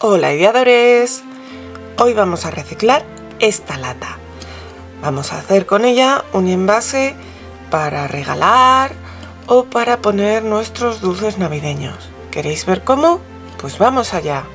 Hola ideadores, hoy vamos a reciclar esta lata. Vamos a hacer con ella un envase para regalar o para poner nuestros dulces navideños. ¿Queréis ver cómo? Pues vamos allá.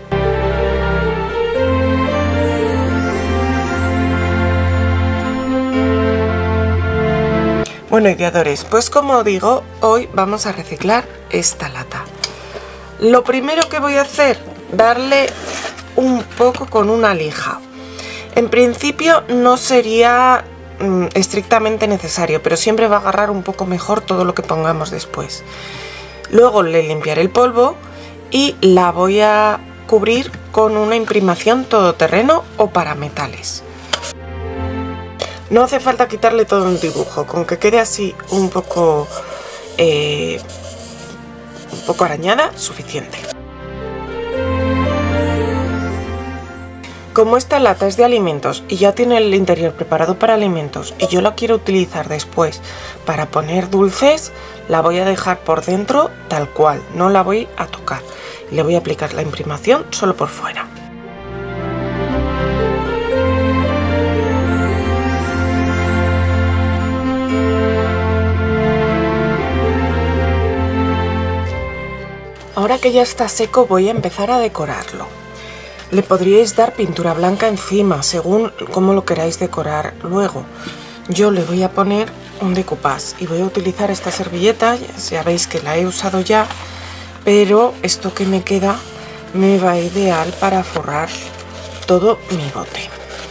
Bueno ideadores, pues como digo, hoy vamos a reciclar esta lata. Lo primero que voy a hacer, darle un poco con una lija. En principio no sería estrictamente necesario, pero siempre va a agarrar un poco mejor todo lo que pongamos después. Luego le limpiaré el polvo y la voy a cubrir con una imprimación todoterreno o para metales. No hace falta quitarle todo el dibujo, con que quede así un poco arañada, suficiente. Como esta lata es de alimentos y ya tiene el interior preparado para alimentos y yo la quiero utilizar después para poner dulces, la voy a dejar por dentro tal cual, no la voy a tocar. Le voy a aplicar la imprimación solo por fuera. Ahora que ya está seco voy a empezar a decorarlo. Le podríais dar pintura blanca encima, según cómo lo queráis decorar luego. Yo le voy a poner un decoupage y voy a utilizar esta servilleta, ya veis que la he usado ya, pero esto que me queda me va ideal para forrar todo mi bote.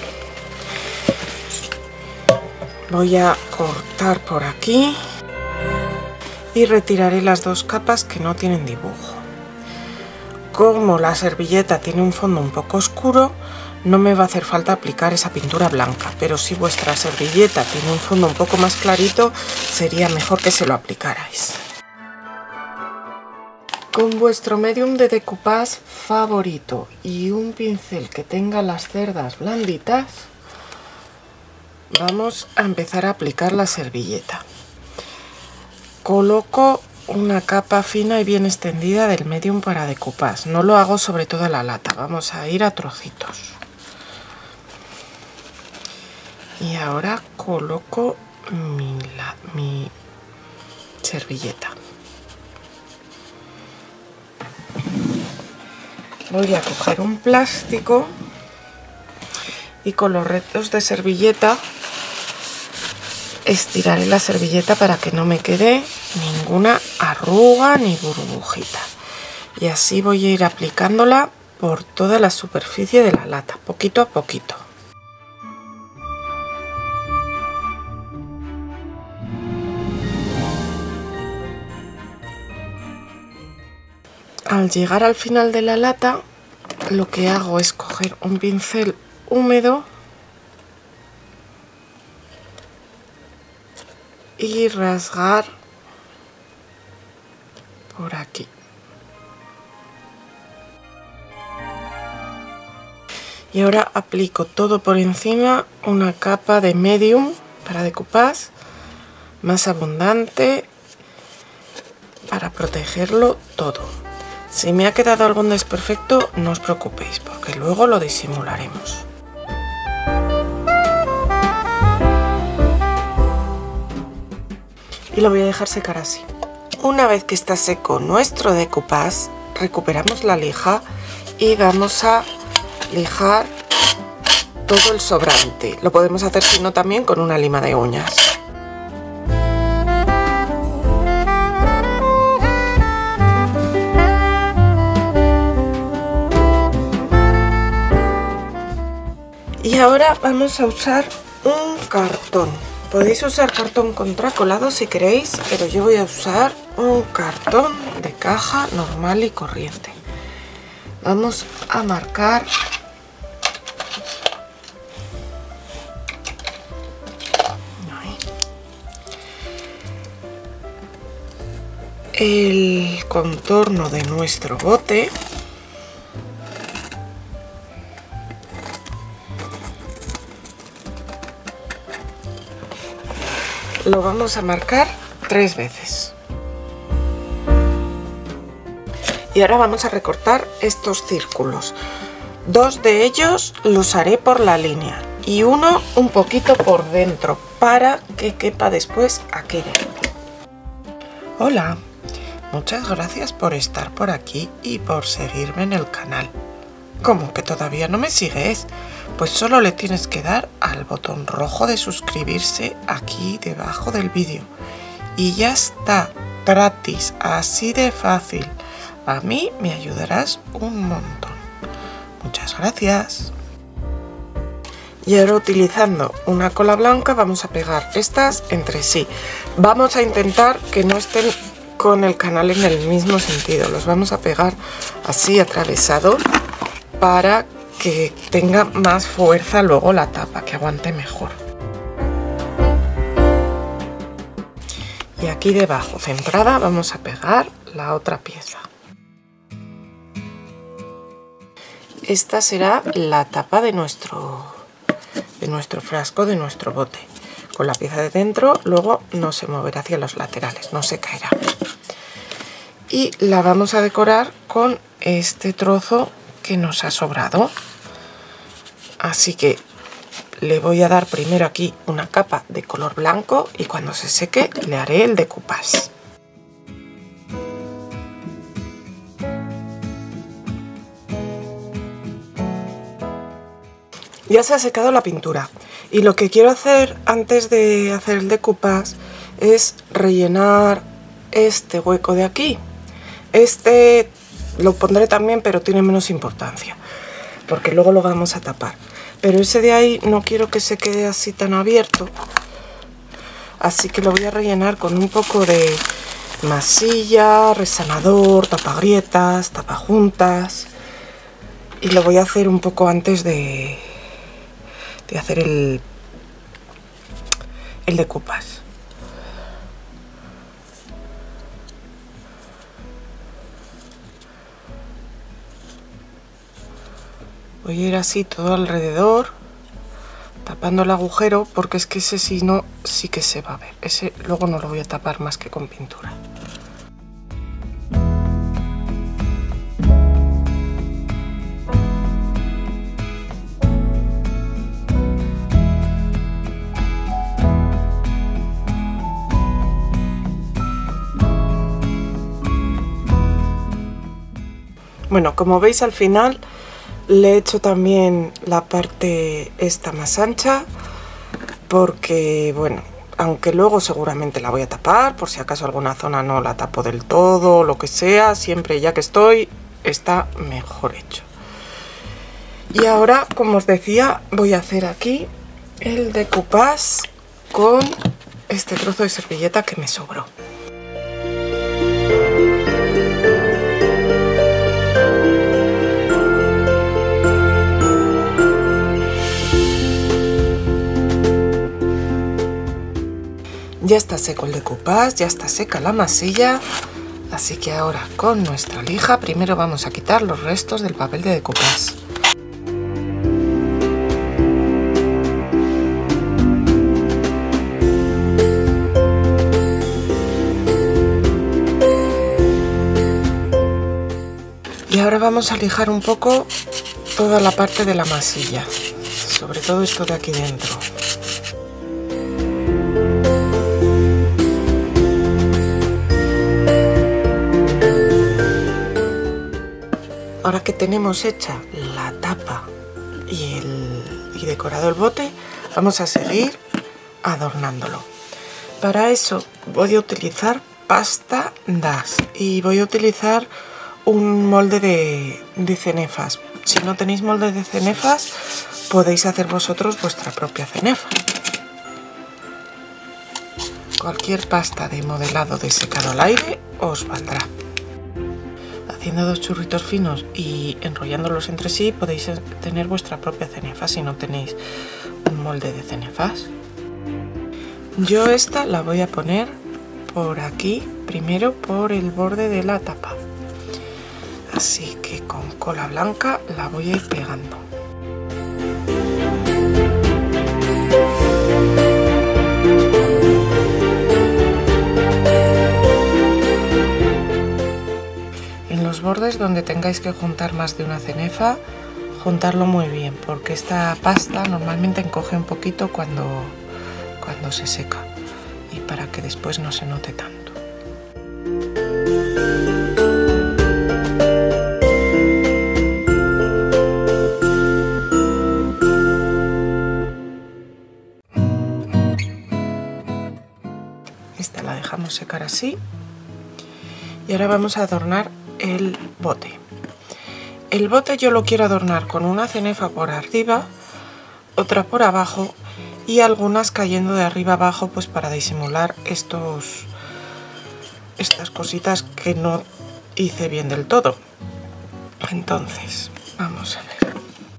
Voy a cortar por aquí y retiraré las dos capas que no tienen dibujo. Como la servilleta tiene un fondo un poco oscuro, no me va a hacer falta aplicar esa pintura blanca, pero si vuestra servilleta tiene un fondo un poco más clarito, sería mejor que se lo aplicarais. Con vuestro medium de decoupage favorito y un pincel que tenga las cerdas blanditas, vamos a empezar a aplicar la servilleta. Coloco una capa fina y bien extendida del medium para decoupage. No lo hago sobre toda la lata, vamos a ir a trocitos. Y ahora coloco mi servilleta. Voy a coger un plástico y con los restos de servilleta estiraré la servilleta para que no me quede ninguna arruga ni burbujita. Y así voy a ir aplicándola por toda la superficie de la lata, poquito a poquito. Al llegar al final de la lata, lo que hago es coger un pincel húmedo y rasgar por aquí. Y ahora aplico todo por encima una capa de medium para decoupage más abundante para protegerlo todo. Si me ha quedado algún desperfecto, no os preocupéis porque luego lo disimularemos. Y lo voy a dejar secar así. Una vez que está seco nuestro decoupage, recuperamos la lija y vamos a lijar todo el sobrante. Lo podemos hacer si no también con una lima de uñas. Y ahora vamos a usar un cartón. Podéis usar cartón contracolado si queréis, pero yo voy a usar un cartón de caja normal y corriente. Vamos a marcar el contorno de nuestro bote. Lo vamos a marcar 3 veces. Y ahora vamos a recortar estos círculos. 2 de ellos los haré por la línea y uno un poquito por dentro para que quepa después aquello. Hola, muchas gracias por estar por aquí y por seguirme en el canal. ¿Cómo que todavía no me sigues? Pues solo le tienes que dar al botón rojo de suscribirse aquí debajo del vídeo. Y ya está, gratis, así de fácil. A mí me ayudarás un montón. Muchas gracias. Y ahora utilizando una cola blanca vamos a pegar estas entre sí. Vamos a intentar que no estén con el canal en el mismo sentido. Los vamos a pegar así atravesado para que tenga más fuerza luego la tapa, que aguante mejor. Y aquí debajo, centrada, vamos a pegar la otra pieza. Esta será la tapa de nuestro frasco, de nuestro bote. Con la pieza de dentro, luego no se moverá hacia los laterales, no se caerá. Y la vamos a decorar con este trozo que nos ha sobrado. Así que le voy a dar primero aquí una capa de color blanco y cuando se seque le haré el decoupage. Ya se ha secado la pintura y lo que quiero hacer antes de hacer el decoupage es rellenar este hueco de aquí. Este lo pondré también, pero tiene menos importancia porque luego lo vamos a tapar. Pero ese de ahí no quiero que se quede así tan abierto, así que lo voy a rellenar con un poco de masilla, resanador, tapagrietas, tapajuntas, y lo voy a hacer un poco antes de hacer el decoupage. Voy a ir así todo alrededor, tapando el agujero, porque es que ese si no, sí que se va a ver. Ese luego no lo voy a tapar más que con pintura. Bueno, como veis al final le he hecho también la parte esta más ancha porque, bueno, aunque luego seguramente la voy a tapar, por si acaso alguna zona no la tapo del todo, lo que sea, siempre ya que estoy, está mejor hecho. Y ahora, como os decía, voy a hacer aquí el decoupage con este trozo de servilleta que me sobró. Ya está seco el decoupage, ya está seca la masilla, así que ahora con nuestra lija primero vamos a quitar los restos del papel de decoupage. Y ahora vamos a lijar un poco toda la parte de la masilla, sobre todo esto de aquí dentro. Ahora que tenemos hecha la tapa y decorado el bote, vamos a seguir adornándolo. Para eso voy a utilizar pasta DAS y voy a utilizar un molde de cenefas. Si no tenéis molde de cenefas, podéis hacer vosotros vuestra propia cenefa. Cualquier pasta de modelado de secado al aire os valdrá. Haciendo 2 churritos finos y enrollándolos entre sí podéis tener vuestra propia cenefa si no tenéis un molde de cenefas. Yo esta la voy a poner por aquí, primero por el borde de la tapa. Así que con cola blanca la voy a ir pegando. bordes donde tengáis que juntar más de una cenefa, juntarlo muy bien, porque esta pasta normalmente encoge un poquito cuando se seca, y para que después no se note tanto. Esta la dejamos secar así y ahora vamos a adornar el bote. El bote yo lo quiero adornar con una cenefa por arriba, otra por abajo y algunas cayendo de arriba abajo, pues para disimular estas cositas que no hice bien del todo. Entonces, vamos a ver.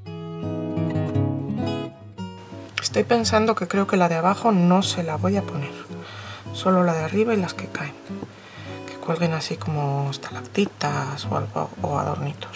Estoy pensando que creo que la de abajo no se la voy a poner, solo la de arriba y las que caen, que cuelguen así como estalactitas o algo, o adornitos.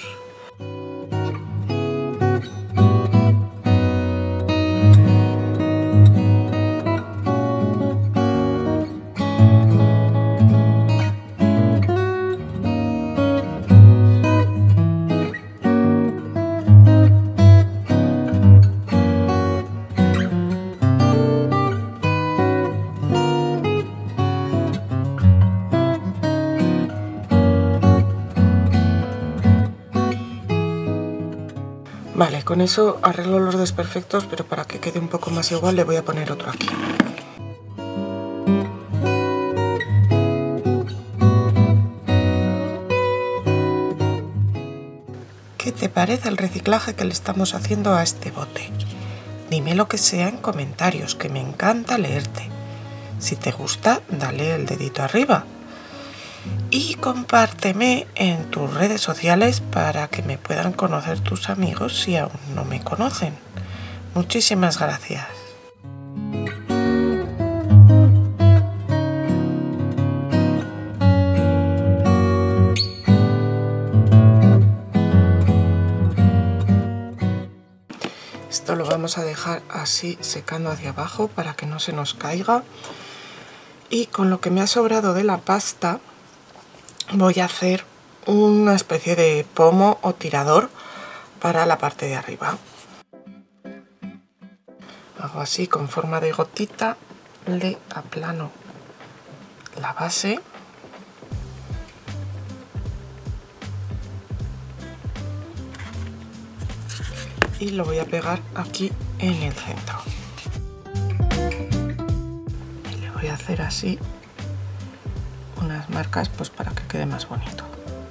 Vale, con eso arreglo los desperfectos, pero para que quede un poco más igual le voy a poner otro aquí. ¿Qué te parece el reciclaje que le estamos haciendo a este bote? Dime lo que sea en comentarios, que me encanta leerte. Si te gusta, dale el dedito arriba. Y compárteme en tus redes sociales para que me puedan conocer tus amigos si aún no me conocen. Muchísimas gracias. Esto lo vamos a dejar así secando hacia abajo para que no se nos caiga. Y con lo que me ha sobrado de la pasta voy a hacer una especie de pomo o tirador para la parte de arriba. Hago así con forma de gotita, le aplano la base y lo voy a pegar aquí en el centro. Y le voy a hacer así unas marcas, pues para que quede más bonito.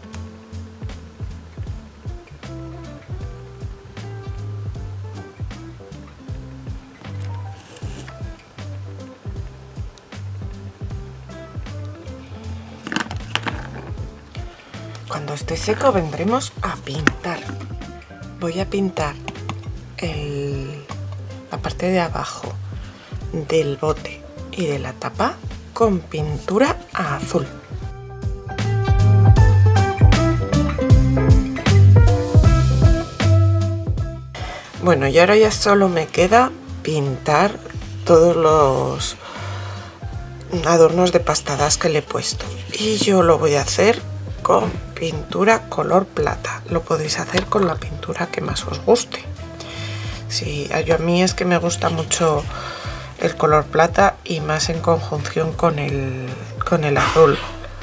Cuando esté seco vendremos a pintar. Voy a pintar la parte de abajo del bote y de la tapa con pintura azul. Bueno, y ahora ya solo me queda pintar todos los adornos de pastadas que le he puesto. Y yo lo voy a hacer con pintura color plata. Lo podéis hacer con la pintura que más os guste. Sí, a mí es que me gusta mucho el color plata y más en conjunción con el azul.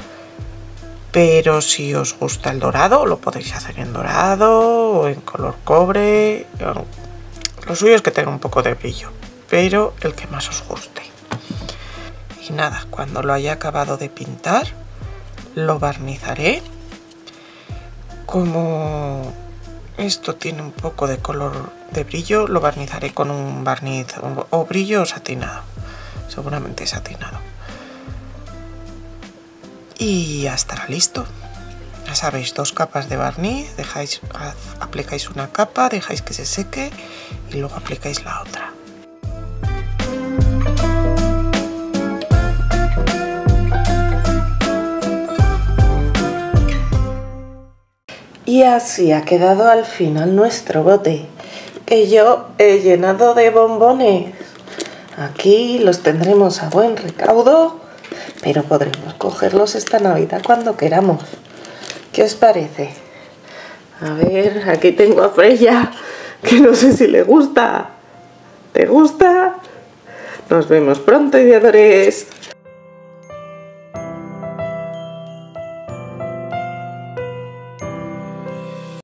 Pero si os gusta el dorado, lo podéis hacer en dorado o en color cobre. Lo suyo es que tenga un poco de brillo, pero el que más os guste. Y nada, cuando lo haya acabado de pintar, lo barnizaré. Como esto tiene un poco de color de brillo, lo barnizaré con un barniz o brillo satinado, seguramente satinado. Y ya estará listo. Ya sabéis, 2 capas de barniz, aplicáis una capa, dejáis que se seque y luego aplicáis la otra. Y así ha quedado al final nuestro bote, que yo he llenado de bombones. Aquí los tendremos a buen recaudo, pero podremos cogerlos esta Navidad cuando queramos. ¿Qué os parece? A ver, aquí tengo a Freya, que no sé si le gusta. ¿Te gusta? Nos vemos pronto, ideadores.